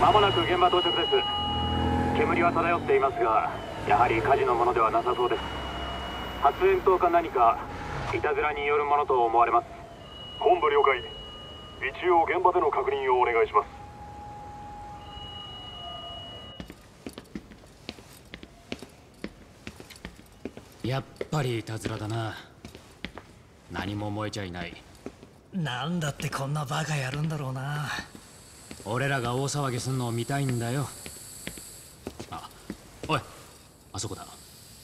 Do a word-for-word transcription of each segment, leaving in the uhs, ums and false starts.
間もなく現場到着です。煙は漂っていますが、やはり火事のものではなさそうです。発煙筒か何かいたずらによるものと思われます。 本部了解。一応現場での確認をお願いします。 やっぱりいたずらだな。何も燃えちゃいない。 なんだってこんなバカやるんだろうな。 俺らが大騒ぎすんのを見たいんだよ。あ、おい、あそこだ。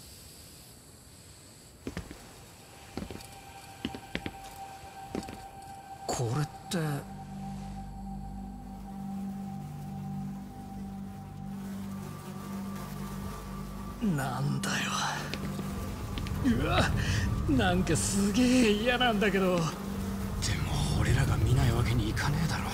これってなんだよ。うわ、なんかすげえ嫌なんだけど。でも俺らが見ないわけにいかねえだろ。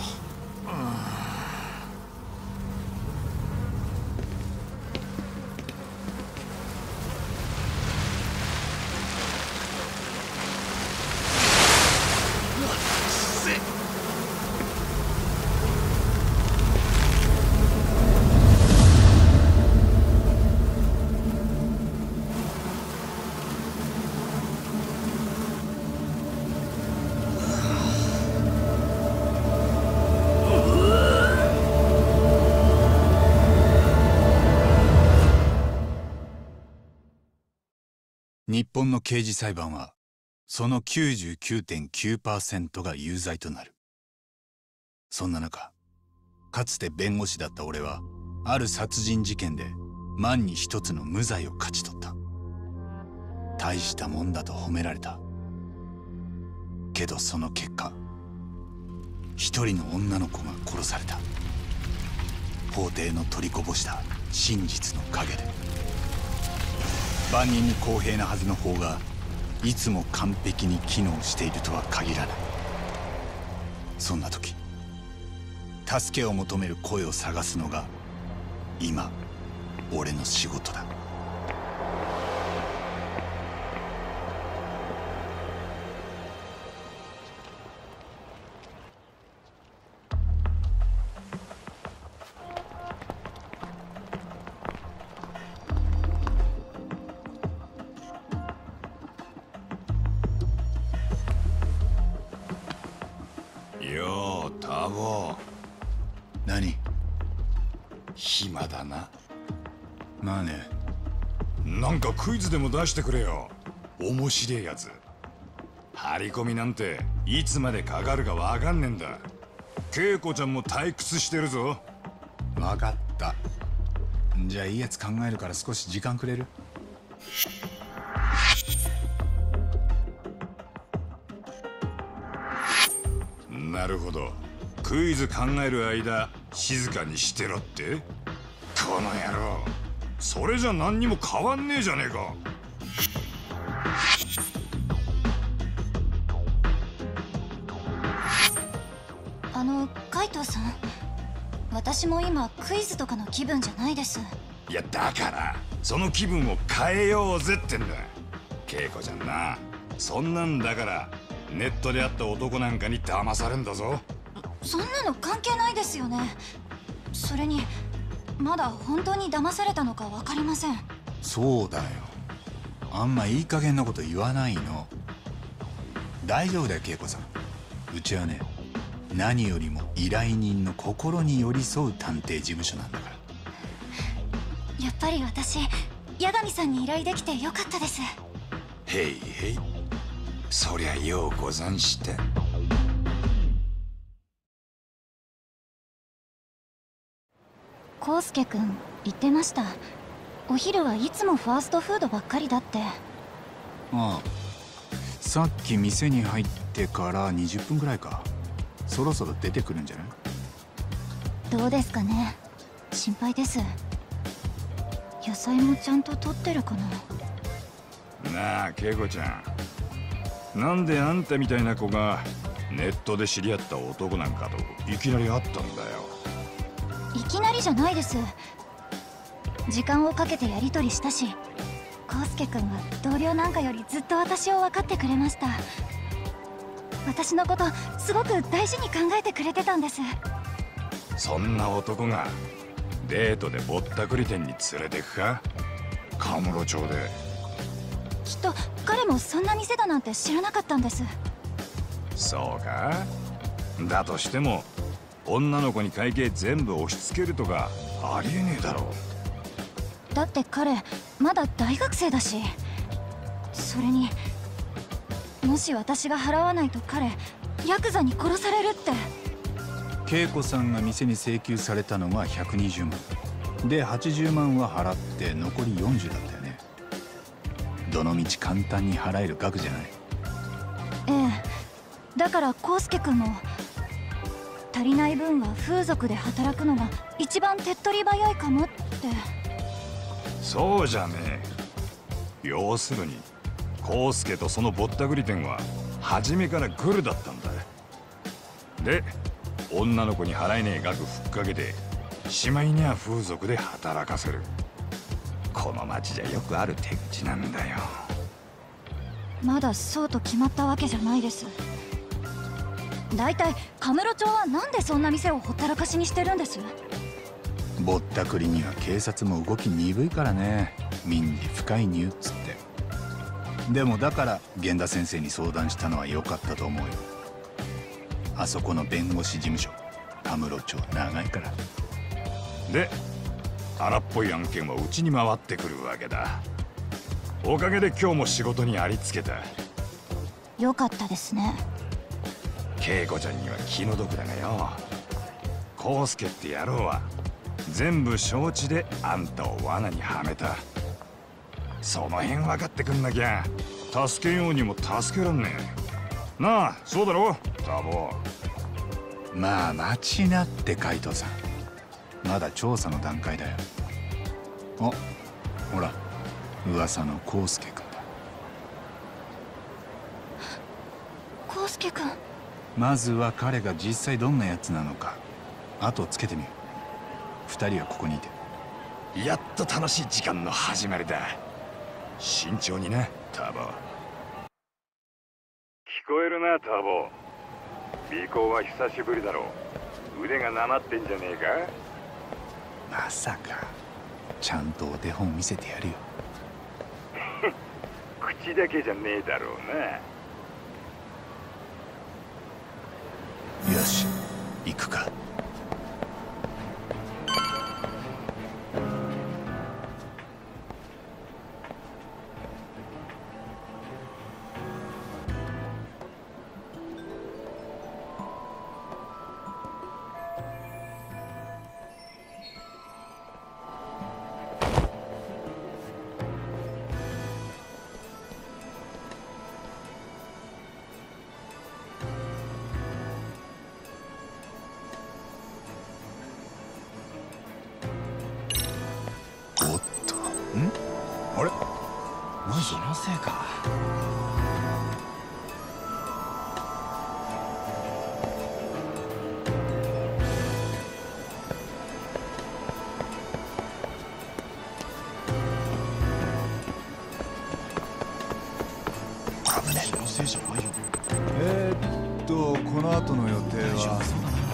日本の刑事裁判はその きゅうじゅうきゅうてんきゅうパーセント が有罪となる。そんな中、かつて弁護士だった俺はある殺人事件で万に一つの無罪を勝ち取った。大したもんだと褒められた。けどその結果、一人の女の子が殺された。法廷の取りこぼした真実の陰で。万人に公平なはずの法がいつも完璧に機能しているとは限らない。そんな時、助けを求める声を探すのが今俺の仕事だ。 ようタボ。 何？ 暇だな。 まあね。 なんかクイズでも出してくれよ。面白いやつ。張り込みなんていつまでかかるかわかんねえんだ。恵子ちゃんも退屈してるぞ。 わかった。じゃあいいやつ考えるから少し時間くれる？ なるほど。クイズ考える間静かにしてろって？この野郎、それじゃ何にも変わんねえじゃねえか。 あの海藤さん、私も今クイズとかの気分じゃないです。 いやだからその気分を変えようぜってんだ。恵子ちゃんな、そんなんだからネットで会った男なんかに騙されんだぞ。 そんなの関係ないですよね。それにまだ本当に騙されたのか分かりません。 そうだよ。あんまいい加減なこと言わないの。大丈夫だよ恵子さん。うちはね、何よりも依頼人の心に寄り添う探偵事務所なんだから。 やっぱり私、八神さんに依頼できてよかったです。 へいへい、そりゃようござんした。 康介くん言ってました。お昼はいつもファーストフードばっかりだって。 ああ、さっき店に入ってからにじゅっぷんくらいか。そろそろ出てくるんじゃない？ どうですかね、心配です。野菜もちゃんと取ってるかな。 なあ恵子ちゃん、なんであんたみたいな子がネットで知り合った男なんかといきなり会ったんだよ。 いきなりじゃないです。時間をかけてやり取りしたし、康介くんは同僚なんかよりずっと私を分かってくれました。私のことすごく大事に考えてくれてたんです。 そんな男がデートでぼったくり店に連れてくか？カムロ町で。 きっと彼もそんな店だなんて知らなかったんです。 そうか？だとしても女の子に会計全部押し付けるとかありえねえだろ。 だって彼まだ大学生だし、それにもし私が払わないと彼ヤクザに殺されるって。 恵子さんが店に請求されたのがひゃくにじゅうまんで、はちじゅうまんは払って残りよんじゅうだったよね。どのみち簡単に払える額じゃない。 ええ、だから康介君も足りない分は風俗で働くのが一番手っ取り早いかもって。 そうじゃねえ。要するに康介とそのぼったくり店は初めからグルだったんだ。で女の子に払えねえ額ふっかけてしまいには風俗で働かせる。この町じゃよくある手口なんだよ。 まだそうと決まったわけじゃないです。だいたいカムロ町はなんでそんな店をほったらかしにしてるんです？ ぼったくりには警察も動き鈍いからね。民事不介入っつって。でもだから源田先生に相談したのは良かったと思うよ。あそこの弁護士事務所カムロ町長いから。 で荒っぽい案件はうちに回ってくるわけだ。おかげで今日も仕事にありつけた。 よかったですね。 恵子ちゃんには気の毒だがよ、康介って野郎は全部承知であんたを罠にはめた。その辺分かってくんなきゃ助けようにも助けらんねえ。なあ、そうだろタボ。 まあ待ちなって海藤さん、まだ調査の段階だよ。あ、ほら噂の康介君だ。 康介君。 まずは彼が実際どんなやつなのか後をつけてみよう。二人はここにいて。 やっと楽しい時間の始まりだ。慎重になタボ。聞こえるなタボ。尾行は久しぶりだろう。腕がなまってんじゃねえか。 まさかちゃんとお手本見せてやるよ。 口だけじゃねえだろうな。 よし行くか。 気のせいか。 危ねえ。 気のせいじゃないよ。 えーっとこの後の予定は。 そうだな。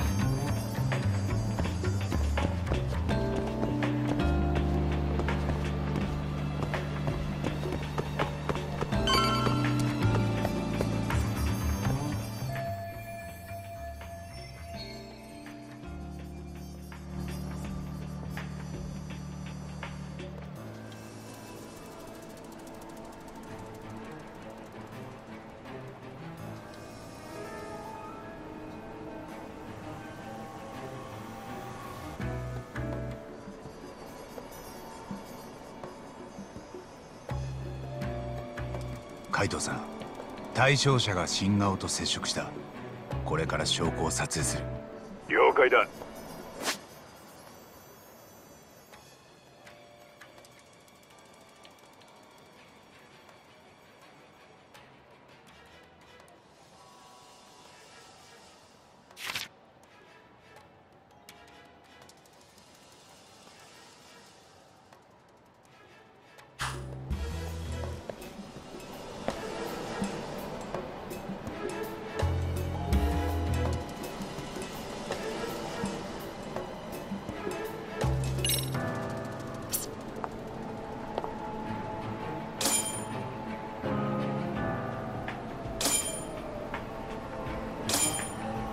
海藤さん、対象者が新顔と接触した。これから証拠を撮影する。 了解だ。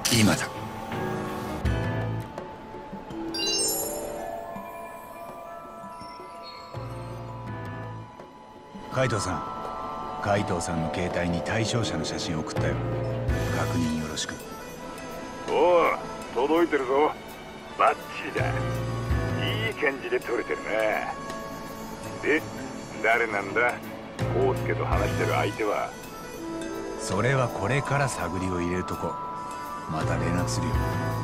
今だ。海藤さん、海藤さんの携帯に対象者の写真を送ったよ。確認よろしく。 おお、届いてるぞ。バッチリだ。いい感じで撮れてるな。で、誰なんだ？康介と話してる相手は。 それはこれから探りを入れるとこ。また連絡するよ。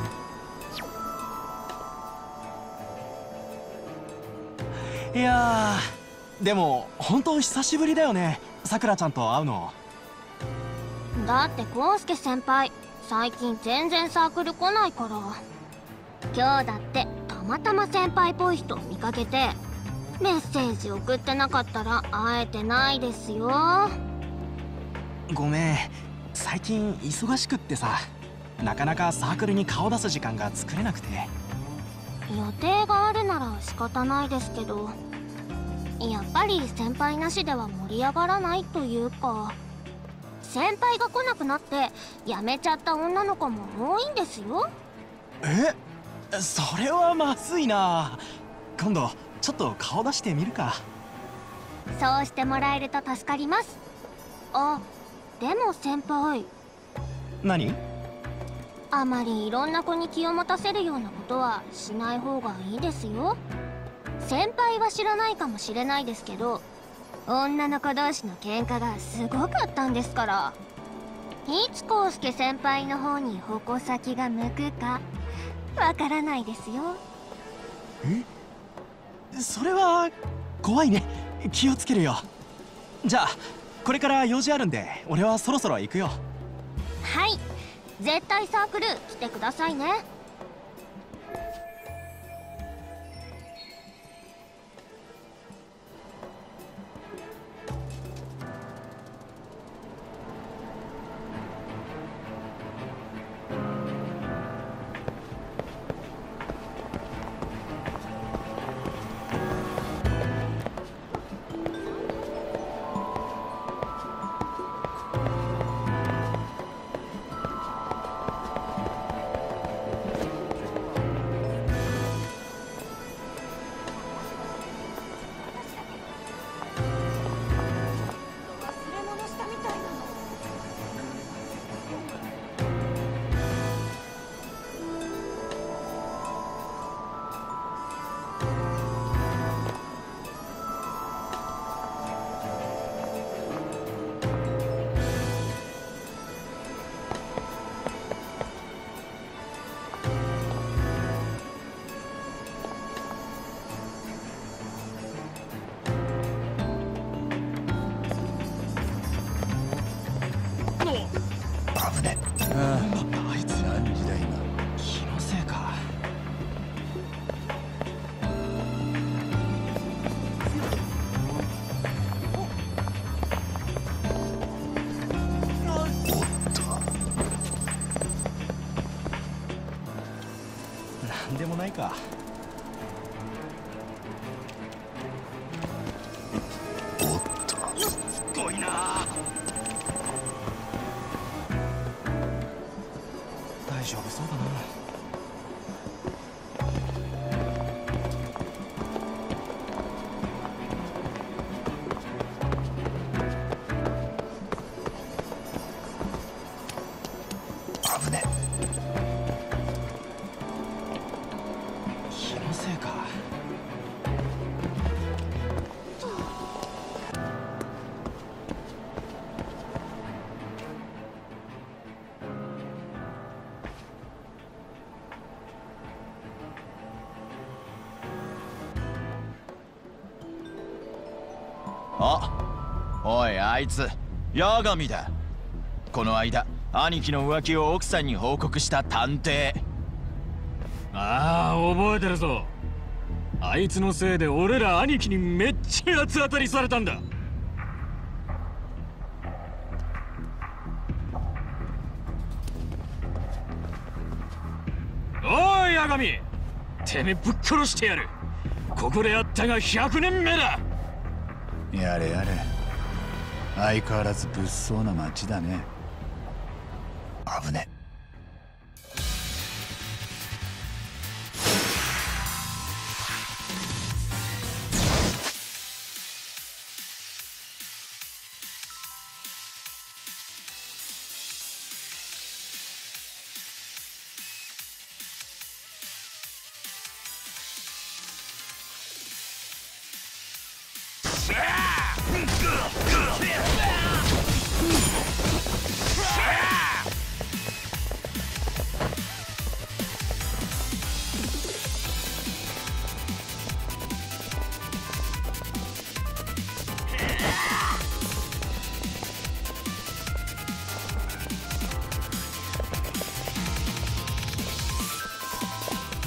いやー、でも本当久しぶりだよね、さくらちゃんと会うの。 だって康介先輩最近全然サークル来ないから。今日だってたまたま先輩っぽい人見かけてメッセージ送ってなかったら会えてないですよ。 ごめん、最近忙しくってさ、なかなかサークルに顔出す時間が作れなくて。 予定があるなら仕方ないですけど、やっぱり先輩なしでは盛り上がらないというか、先輩が来なくなって辞めちゃった女の子も多いんですよ。 え、それはまずいな。今度ちょっと顔出してみるか。 そうしてもらえると助かります。あ、でも先輩。 何？ あまりいろんな子に気を持たせるようなことはしない方がいいですよ。先輩は知らないかもしれないですけど、女の子同士の喧嘩がすごかったんですから。いつ康介先輩の方に矛先が向くかわからないですよ。 え？それは怖いね。気をつけるよ。じゃあこれから用事あるんで俺はそろそろ行くよ。 はい、絶対サークル来てくださいね。 危ねえ。ああ、あいつ何時だ今。 気のせいか。なんでもないか。 おっと。 すごいな。大丈夫そうだな。 危ねえ。 気のせいか。 あ、おいあいつ八神だ。この間兄貴の浮気を奥さんに報告した探偵。 ああ、覚えてるぞ。あいつのせいで俺ら兄貴にめっちゃ八つ当たりされたんだ。おい八神、てめえぶっ殺してやる。ここであったがひゃくねんめだ。 やれやれ。相変わらず物騒な町だね。危ね。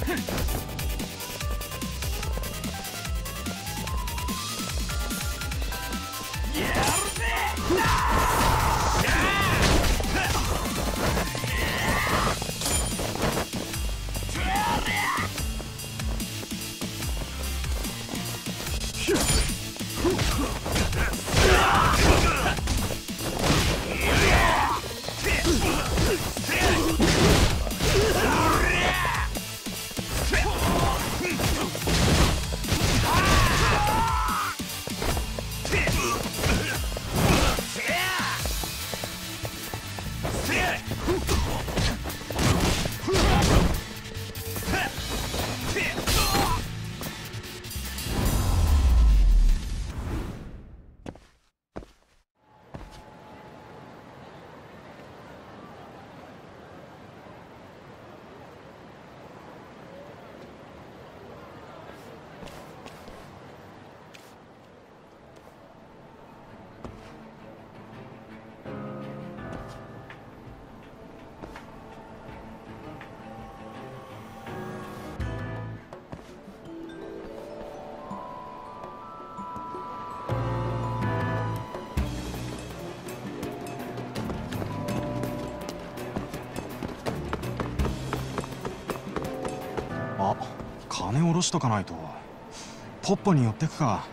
金下ろしとかないと。ポッポに寄ってくか。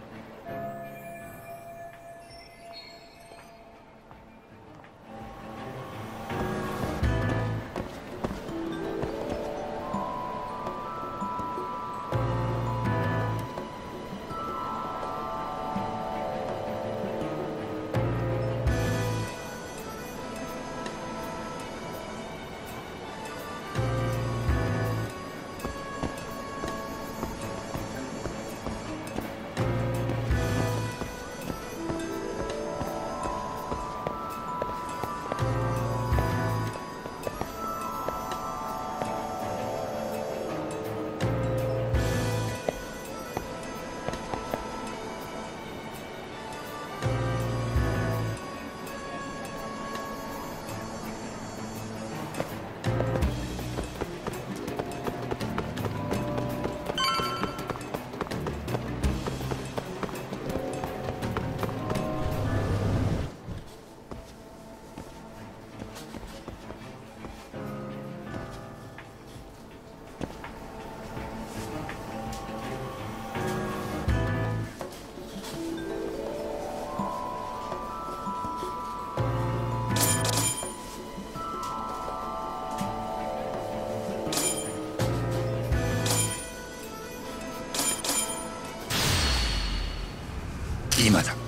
今だ。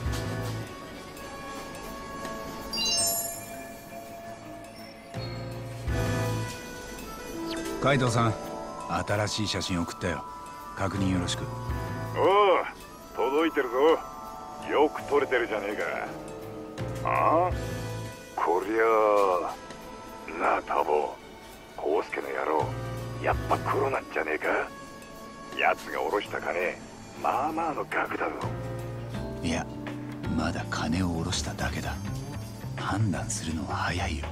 カイトさん、新しい写真送ったよ。確認よろしく。 おう、届いてるぞ。よく撮れてるじゃねえか。ああ、こりゃあなあタボ、コウスケの野郎、やっぱ黒なんじゃねえか。奴が下ろした金、まあまあの額だぞ。 いや、まだ金を下ろしただけだ。判断するのは早いよ。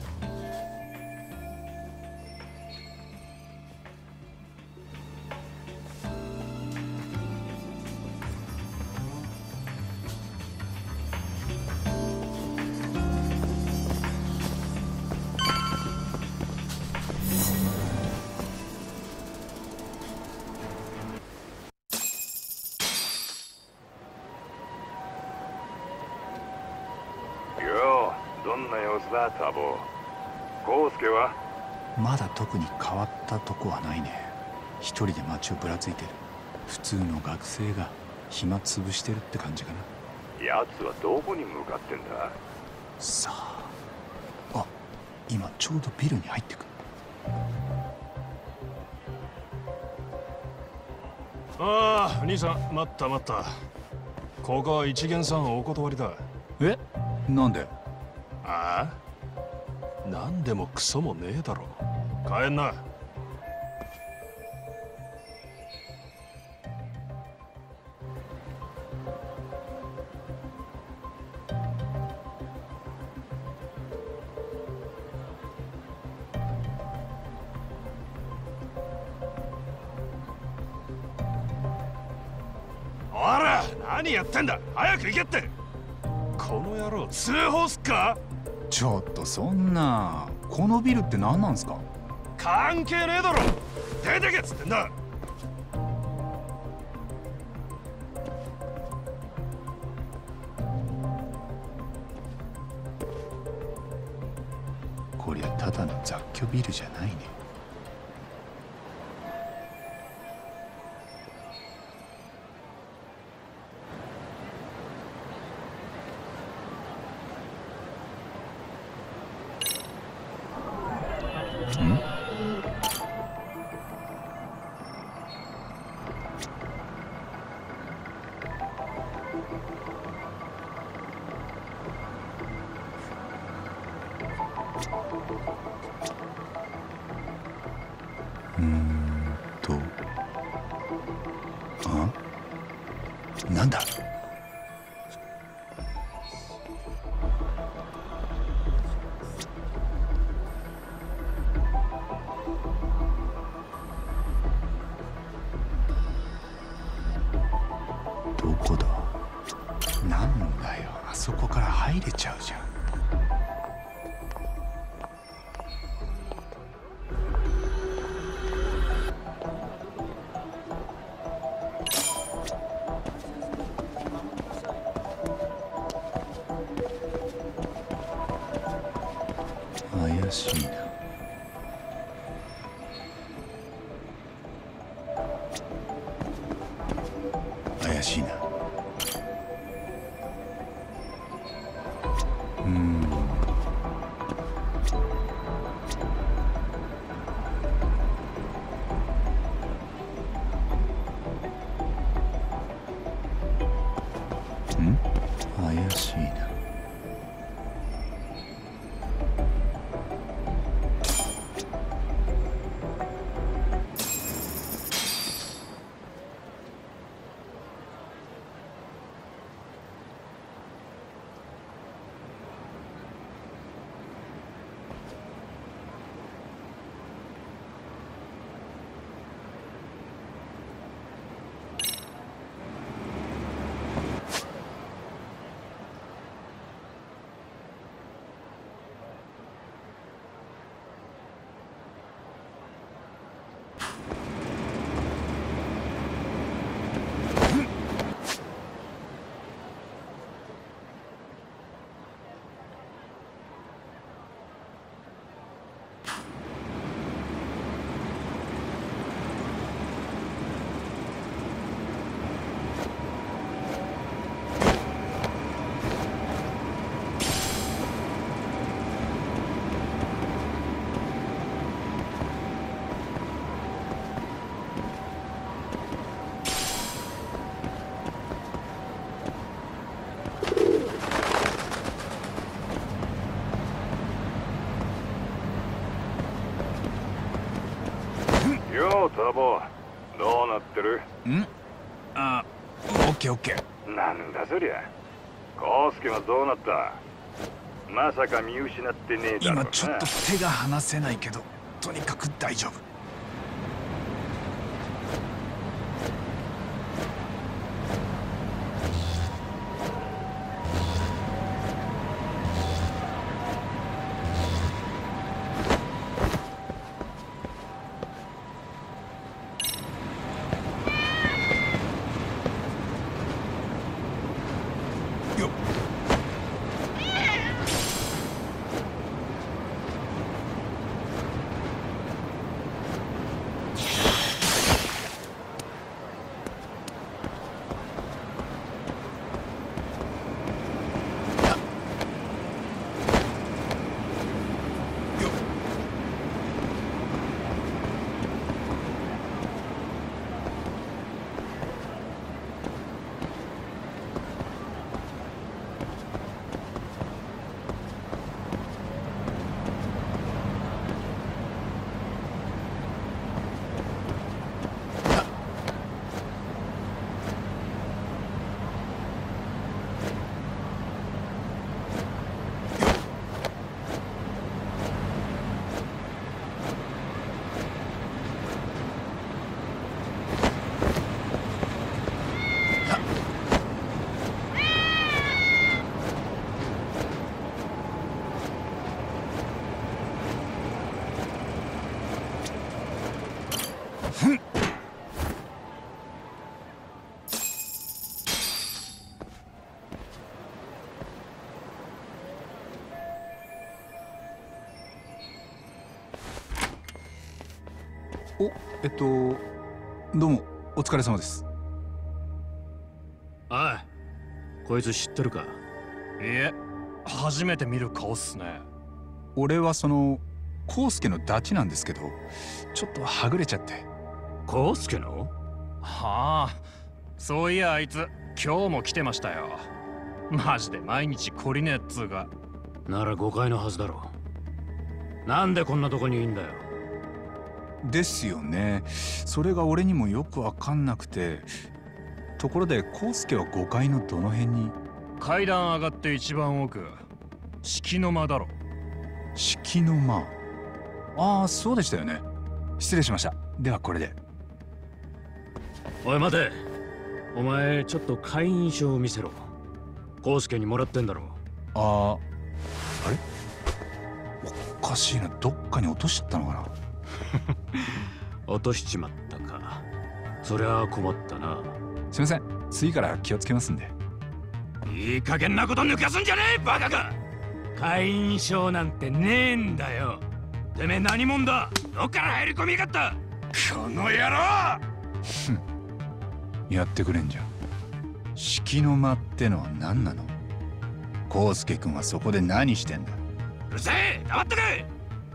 どんな様子だタボ。コウスケはまだ特に変わったとこはないね。一人で街をぶらついてる。普通の学生が暇つぶしてるって感じかな。 奴はどこに向かってんださあ。あ、今ちょうどビルに入ってく。 ああ、兄さん、待った待った。ここは一元さんお断りだ。 え、なんで？ ああ、なんでもクソもねえだろ。帰んな。 何やってんだ、早く行けって。この野郎通報すっか。 ちょっとそんな、このビルって何なんすか。 関係ねえだろ、出てけっつってんだ。 こりゃただの雑居ビルじゃないね。うーんと、あ？なんだ？どこだ？なんだよ、あそこから入れちゃうじゃん。怪しいな。怪しいな。うーん。ん？怪しいな。 ようタボ、どうなってる？ ん？あ、オッケーオッケー。 なんだそりゃ。コウスケはどうなった？まさか見失ってねえだろうな。 今ちょっと手が離せないけど、とにかく大丈夫。よっ。 お、えっとどうもお疲れ様です。 おい、こいつ知ってるか？ いえ、初めて見る顔っすね。 俺はそのコウスケのダチなんですけど、ちょっとはぐれちゃって。 コウスケの？ はあ、そういやあいつ今日も来てましたよ。マジで毎日懲りねえっつうか。 なら誤解のはずだろう。なんでこんなとこにいんだよ。 ですよね。それが俺にもよくわかんなくて。ところでコウスケはごかいのどの辺に？ 階段上がって一番奥、敷の間だろ。 敷の間。ああ、そうでしたよね。失礼しました。ではこれで。 おい待て。お前ちょっと会員証を見せろ。コウスケにもらってんだろ。 ああ、あれおかしいな。どっかに落としちゃったのかな。 落としちまったか。そりゃあ困ったな。 すいません、次から気をつけますんで。 いい加減なこと抜かすんじゃねえバカか。会員証なんてねえんだよ。てめえ何者だ。どっから入り込みやがった。この野郎。 やってくれんじゃん。敷の間ってのは何なの？コウスケ君はそこで何してんだ？ うるせえ、黙ってけ。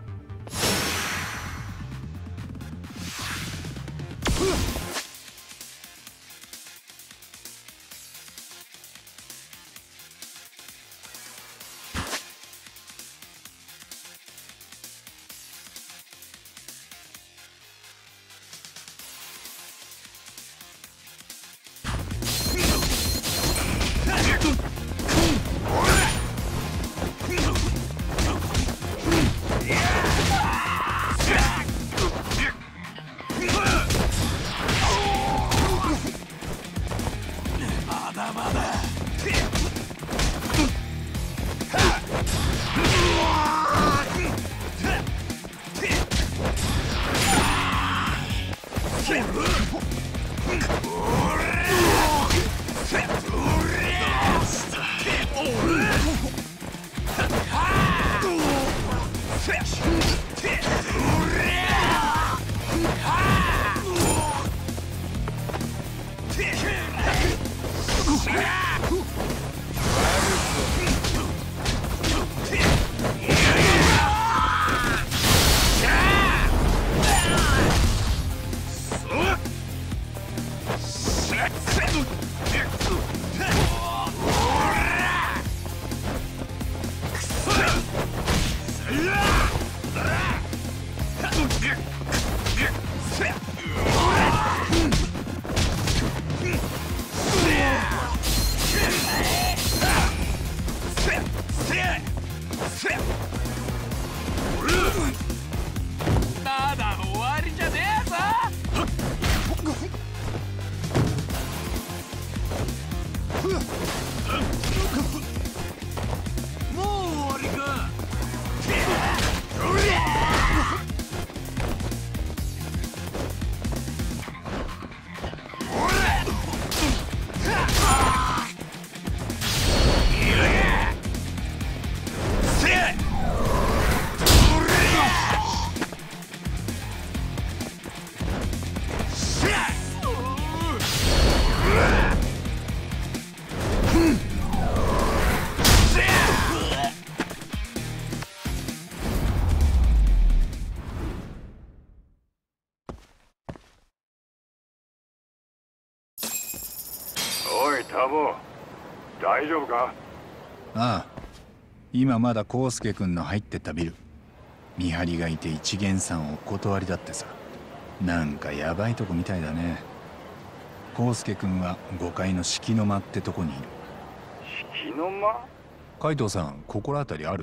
大丈夫か？ ああ、今まだコウスケ君の入ってったビル。見張りがいて一元さんお断りだってさ。なんかヤバいとこみたいだね。コウスケ君はごかいの敷の間ってとこにいる。 敷の間？ 海藤さん、心当たりある？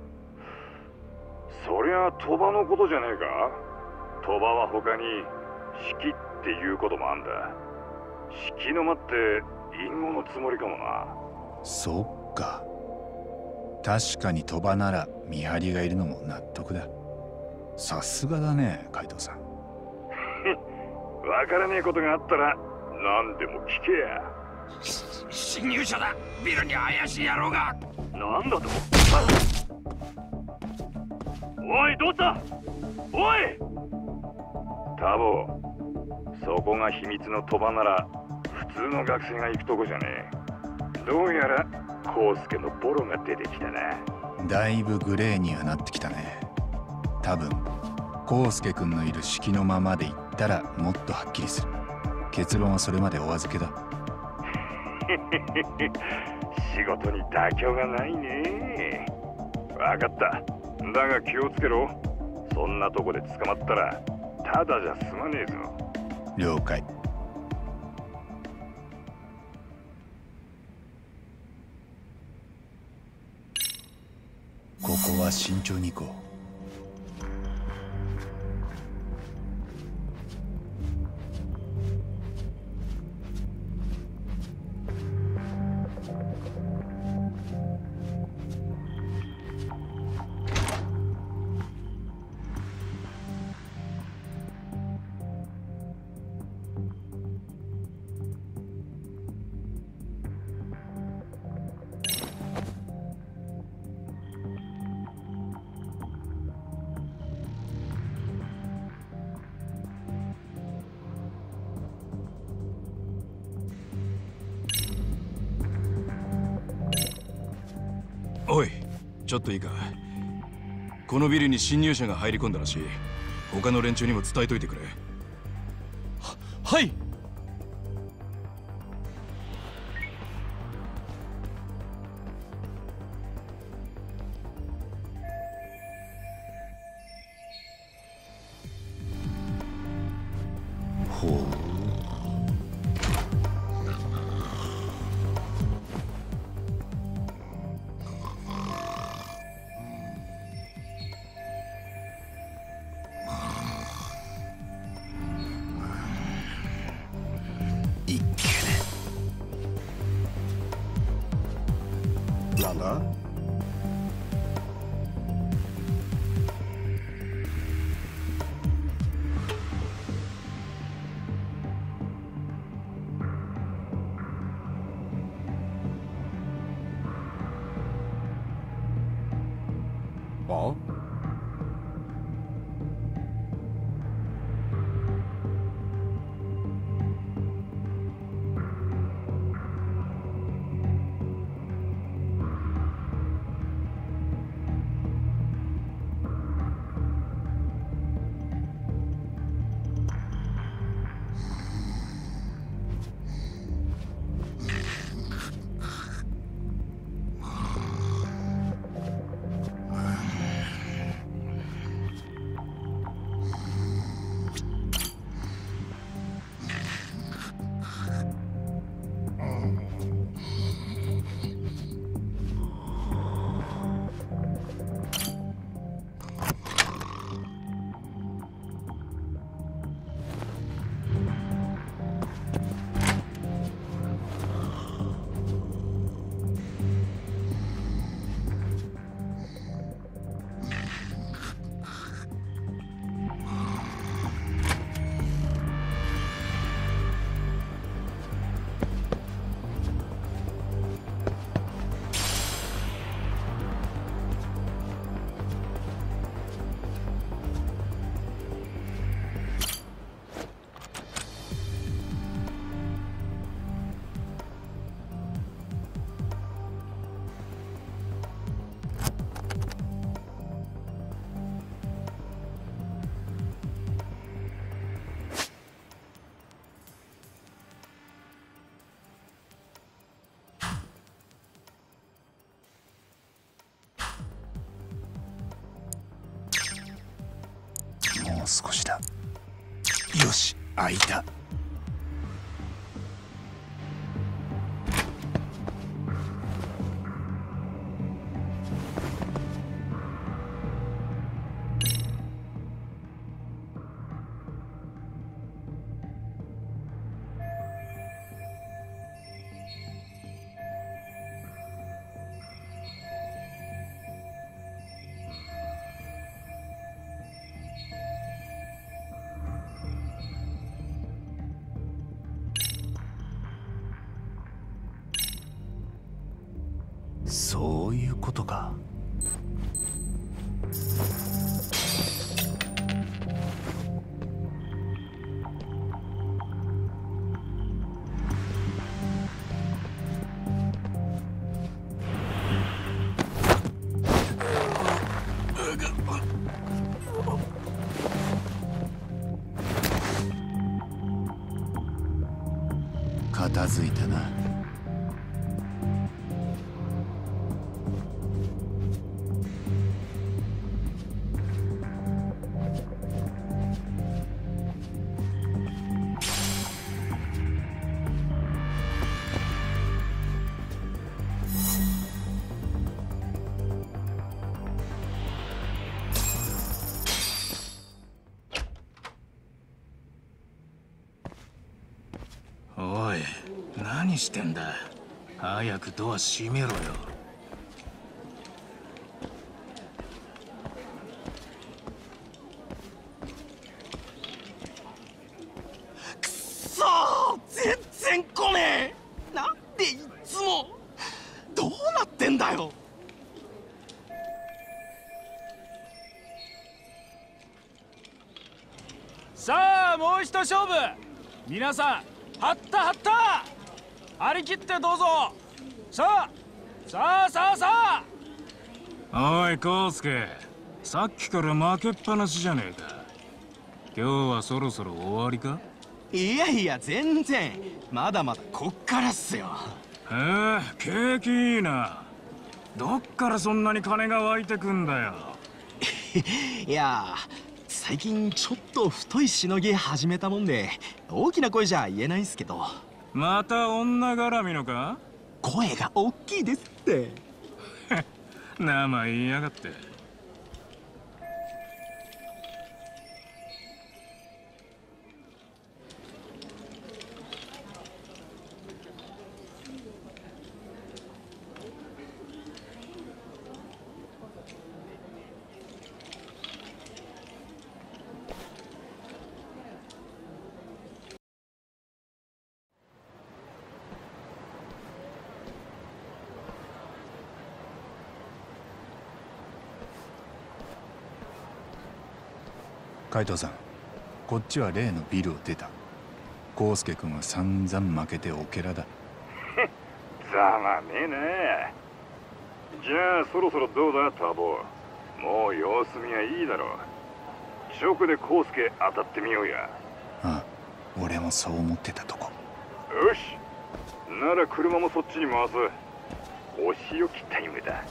そりゃ鳥羽のことじゃねえか。鳥羽は他に敷っていうこともあんだ。敷の間って隠語のつもりかもな。 そっか。確かに鳥羽なら見張りがいるのも納得だ。さすがだね、海藤さん。 わからねえことがあったら何でも聞けや。 侵入者だ。ビルに怪しい野郎が。 なんだと。おい、どうした。おいタボ、そこが秘密の鳥羽なら普通の学生が行くとこじゃねえ。どうやらコウスケのボロが出てきたな。 だいぶグレーにはなってきたね。多分コウスケ君のいる式のままで行ったらもっとはっきりする。結論はそれまでお預けだ。 仕事に妥協がないね。わかった。だが気をつけろ。そんなとこで捕まったらただじゃ済まねえぞ。 了解。ここは慎重に行こう。 おい、ちょっといいか。このビルに侵入者が入り込んだらしい。他の連中にも伝えといてくれ。 は、はい。 ほう。 なんだ？あ？ もう少しだ。よし、開いた。 そういうことか。片付いたな。 おい、何してんだ。早くドア閉めろよ。 くそー、全然来ねえ。なんでいつも。どうなってんだよ。 さあもう一勝負。皆さん張った張った、張り切ってどうぞ。さあさあさあさあ。 おい康介、さっきから負けっぱなしじゃねえか。今日はそろそろ終わりか。 いやいや全然、まだまだこっからっすよ。 へえ、景気いいな。どっからそんなに金が湧いてくんだよ。 いや最近ちょっと太いしのぎ始めたもんで、大きな声じゃ言えないっすけど。 また女絡みのか。 声が大きいですって。 生言いやがって。 海藤さん、こっちは例のビルを出た。康介君は散々負けてオケラだ。 ざまねえな。じゃあそろそろどうだタボ。もう様子見はいいだろう。直で康介当たってみようや。 ああ、俺もそう思ってたとこ。 よし、なら車もそっちに回す。お仕置きタイムだ。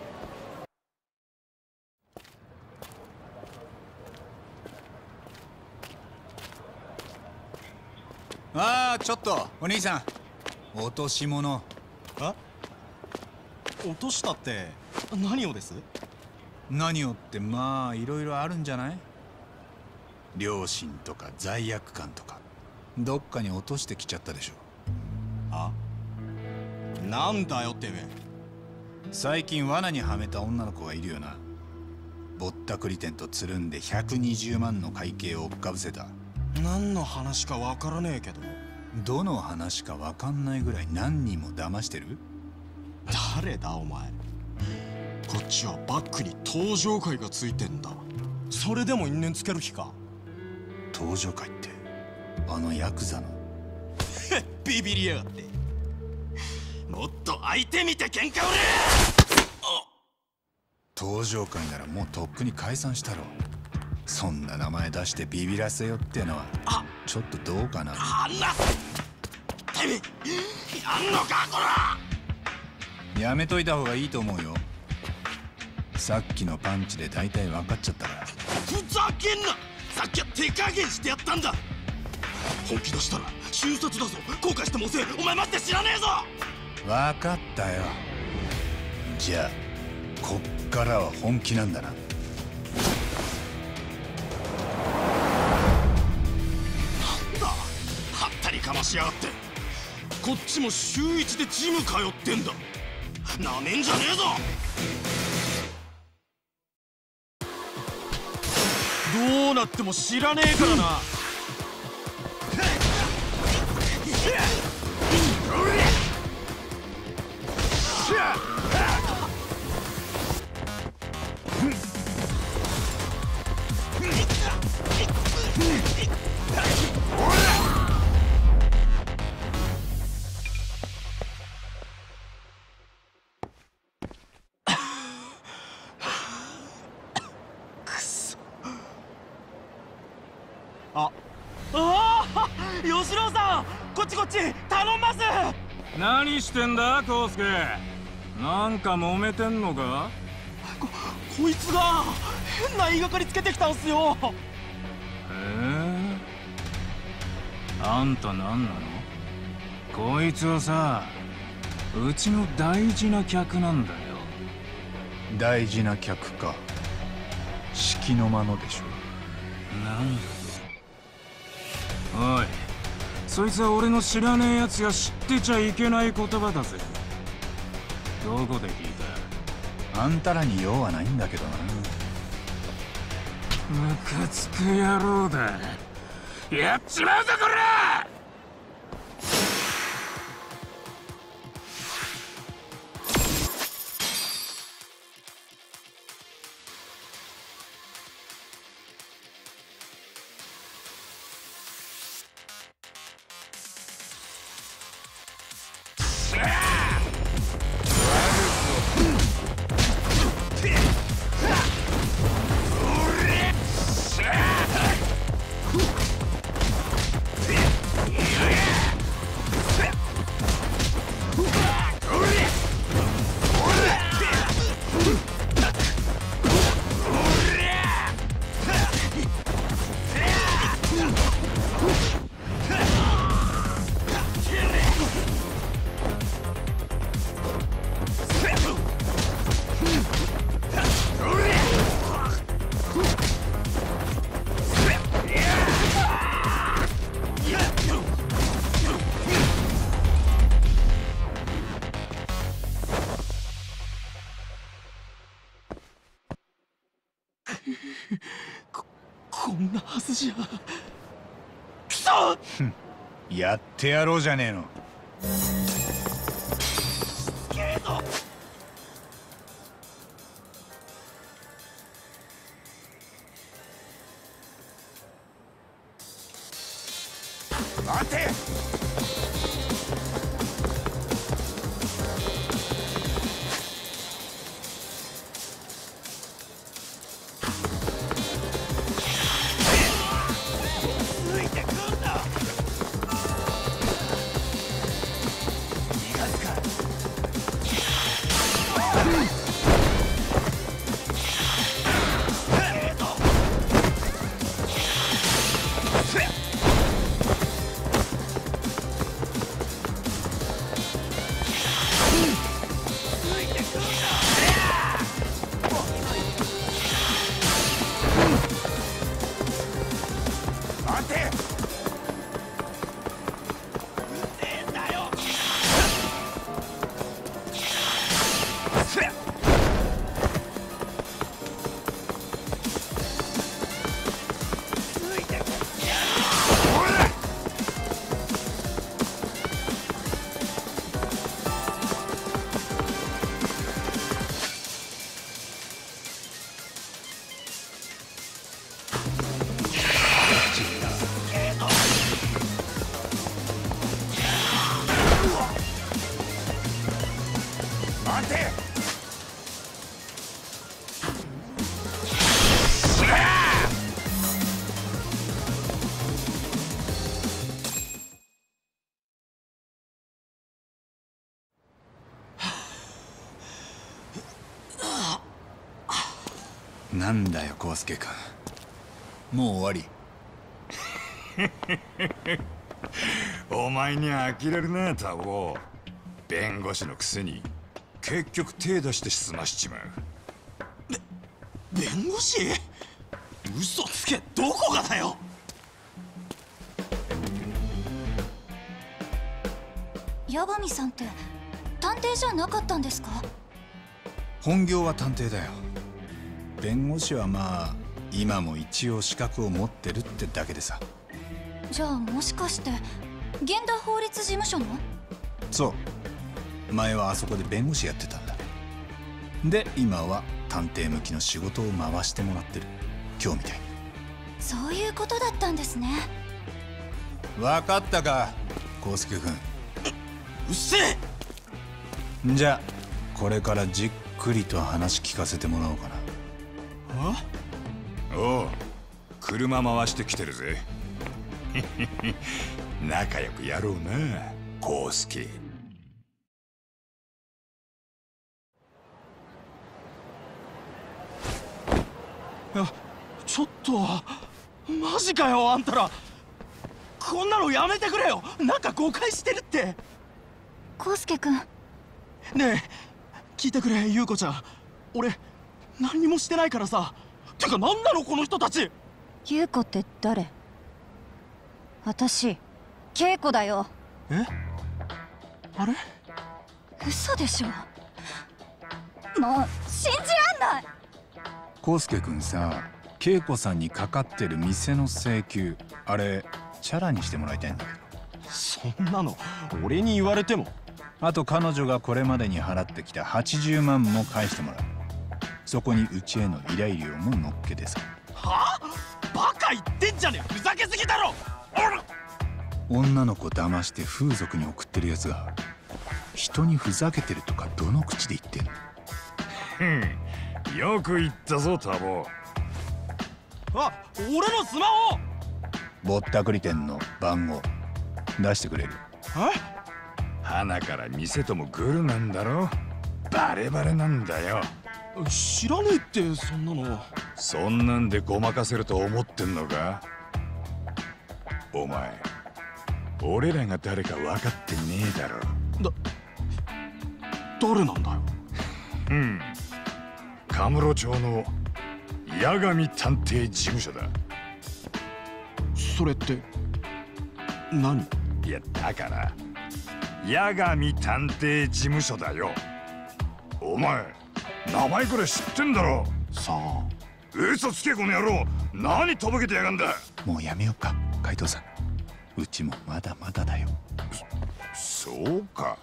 ああ、ちょっとお兄さん、落とし物。 あ、落としたって何をです？ 何をってまあいろいろあるんじゃない？良心とか罪悪感とか、どっかに落としてきちゃったでしょ。 あ、なんだよってめえ。 最近罠にはめた女の子がいるよな。ぼったくり店とつるんでひゃくにじゅうまんの会計を追っかぶせた。 何の話かわからねえけど。 どの話かわかんないぐらい何人も騙してる？ 誰だお前。こっちはバックに登場会がついてんだ。それでも因縁つける気か？ 登場会ってあのヤクザの？ ビビりやがって。もっと相手見て喧嘩売れ。 登場会ならもうとっくに解散したろ。そんな名前出してビビらせよってのはちょっとどうかな。 あんなてめえやんのかこら。やめといた方がいいと思うよ。さっきのパンチで大体分かっちゃったから。 ふざけんな。さっきは手加減してやったんだ。本気出したら瞬殺だぞ。後悔してもせえ。お前待って知らねえぞ。 分かったよ。じゃあこっからは本気なんだな。 かましやがって。こっちも週一でジム通ってんだ。なめんじゃねえぞ。どうなっても知らねえからな。 あああ、吉郎さん、こっちこっち頼んます。 何してんだ康介。なんか揉めてんのか。 ここいつが変な言いがかりつけてきたんすよ。 へえ、あんた何なの。こいつはさ、うちの大事な客なんだよ。 大事な客か。式の間のでしょ。 なんだと。おい、そいつは俺の知らねえやつが知ってちゃいけない言葉だぜ。どこで聞いた。 あんたらに用はないんだけどな。 ムカつく野郎だ。やっちまうぞこら。 こ, こんなはずじゃ。くそやってやろうじゃねえの。 けれど待て。なんだよ康介君、もう終わり。 お前に呆れるなタオ。弁護士のくせに結局手出して済ましちまう。 べ弁護士？嘘つけ、どこがだよ。 八神さんって探偵じゃなかったんですか？ 本業は探偵だよ。弁護士はまあ今も一応資格を持ってるってだけでさ。 じゃあもしかして源田法律事務所の？ そう、前はあそこで弁護士やってたんだ。で今は探偵向きの仕事を回してもらってる、今日みたいに。 そういうことだったんですね。 分かったか康介君。 うっせえ。 じゃあこれからじっくりと話聞かせてもらおうかな。 おう、車回してきてるぜ。 仲良くやろうな、康介。 いや、ちょっとマジかよ、あんたら。こんなのやめてくれよ。なんか誤解してるって。 康介くん。 ねえ、聞いてくれ、優子ちゃん。俺何にもしてないからさ。てか何なのこの人たち。 優子って誰？私恵子だよ。 え？あれ？ 嘘でしょ。もう信じらんない。 康介くんさ、恵子さんにかかってる店の請求、あれチャラにしてもらいたいんだけど。 そんなの俺に言われても。 あと彼女がこれまでに払ってきたはちじゅうまんも返してもらう。そこにうちへの依頼料も乗っけてさ。 はあ？バカ言ってんじゃねえ。ふざけすぎだろ。 女の子騙して風俗に送ってるやつが人にふざけてるとかどの口で言ってんの？ ふん、よく言ったぞタボ。 あ、俺のスマホ。 ぼったくり店の番号出してくれる？ え？ 花から店ともグルなんだろ。バレバレなんだよ。 知らねえってそんなの。 そんなんでごまかせると思ってんのか？お前俺らが誰か分かってねえだろ。 だ誰なんだよ。 うんカムロ町の八神探偵事務所だ。 それって何？ いやだから八神探偵事務所だよ。お前名前くらい知ってんだろ。 さあ。 嘘つけこの野郎。何とぼけてやがんだ。 もうやめようか海藤さん。うちもまだまだだよ。 そ、そうか？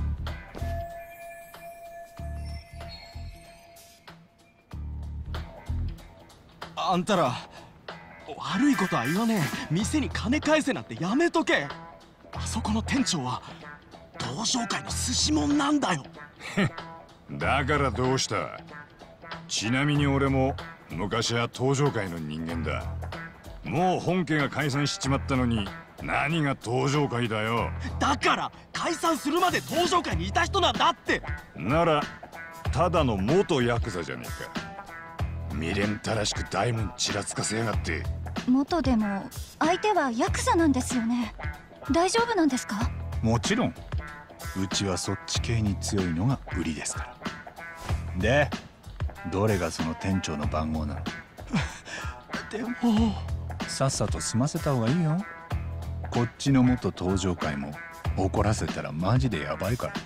あんたら悪いことは言わねえ。店に金返せなんてやめとけ。あそこの店長は東上会の寿司もんなんだよ。 だからどうした？ちなみに俺も昔は東上会の人間だ。もう本家が解散しちまったのに何が東上会だよ。 だから解散するまで東上会にいた人なんだって。 ならただの元ヤクザじゃねえか。未練たらしく大門ちらつかせやがって。 元でも相手はヤクザなんですよね。大丈夫なんですか？ もちろん。うちはそっち系に強いのが売りですから。でどれがその店長の番号なの？ でもさっさと済ませた方がいいよ。こっちの元東上会も怒らせたらマジでヤバいから。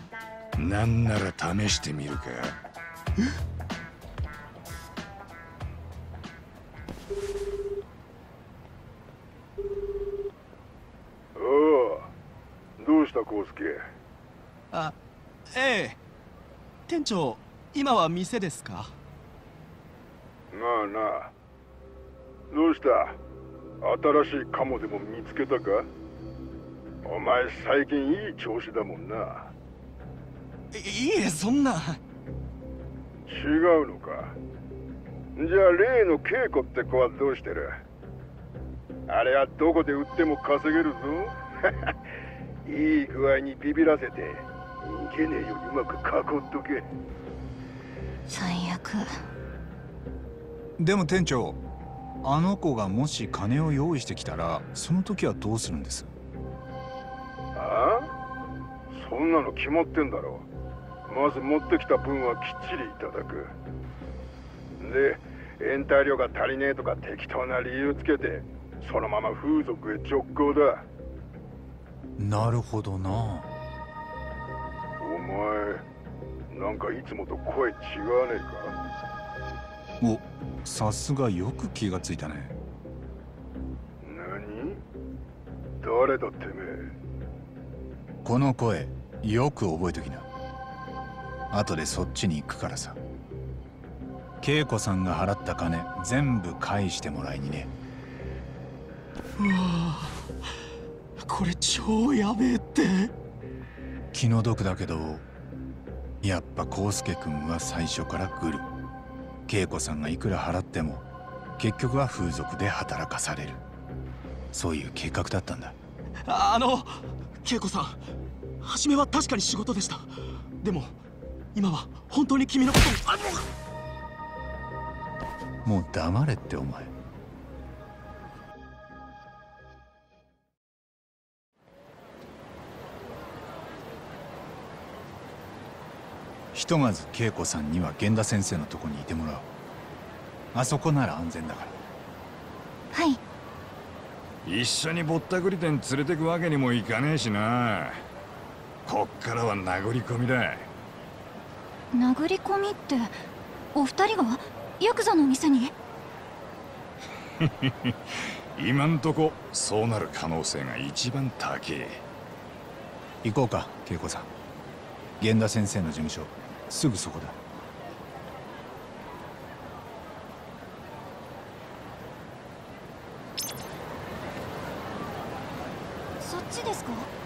なんなら試してみるか？ ああ、どうした康介？ あ、ええ。店長、今は店ですか？ なあなあ、どうした？新しいカモでも見つけたか？お前最近いい調子だもんな。 いいえ、そんな。 違うのか。じゃあ例の恵子って子はどうしてる？あれはどこで売っても稼げるぞ。いい具合にビビらせていけねえようまく囲っとけ。 最悪。 でも店長、あの子がもし金を用意してきたらその時はどうするんです？ ああ？そんなの決まってんだろ。まず持ってきた分はきっちりいただく。で延滞料が足りねえとか適当な理由つけてそのまま風俗へ直行だ。 なるほどな。 お前なんかいつもと声違わねえか？ お、さすがよく気がついたね。 何？誰だてめえ？ この声よく覚えときな。後でそっちに行くからさ。恵子さんが払った金全部返してもらいにね。 うわ、これ超やべえって。 気の毒だけどやっぱ康介くんは最初からグル。恵子さんがいくら払っても結局は風俗で働かされる。 そういう計画だったんだ。 あの恵子さん、初めは確かに仕事でした。でも今は本当に君のことを。あもう黙れってお前。ひとまず恵子さんには源田先生のとこにいてもらおう。あそこなら安全だから。 はい。 一緒にぼったくり店連れてくわけにもいかねえしな。こっからは殴り込みだ。 殴り込みってお二人がヤクザの店に？ 今んとこそうなる可能性が一番高え。 行こうか恵子さん。源田先生の事務所すぐそこだ。 そっちですか？